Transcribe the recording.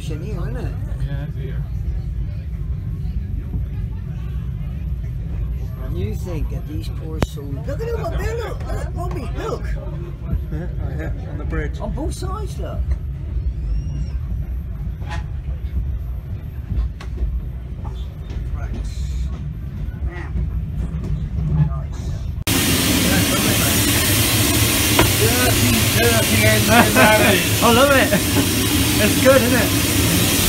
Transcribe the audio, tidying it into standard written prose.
in here, isn't it? Yeah. And you think that these poor souls... Look at them up there, look! Look, Robbie, look! Yeah, on the bridge. On both sides, look! I love it. It's good, isn't it?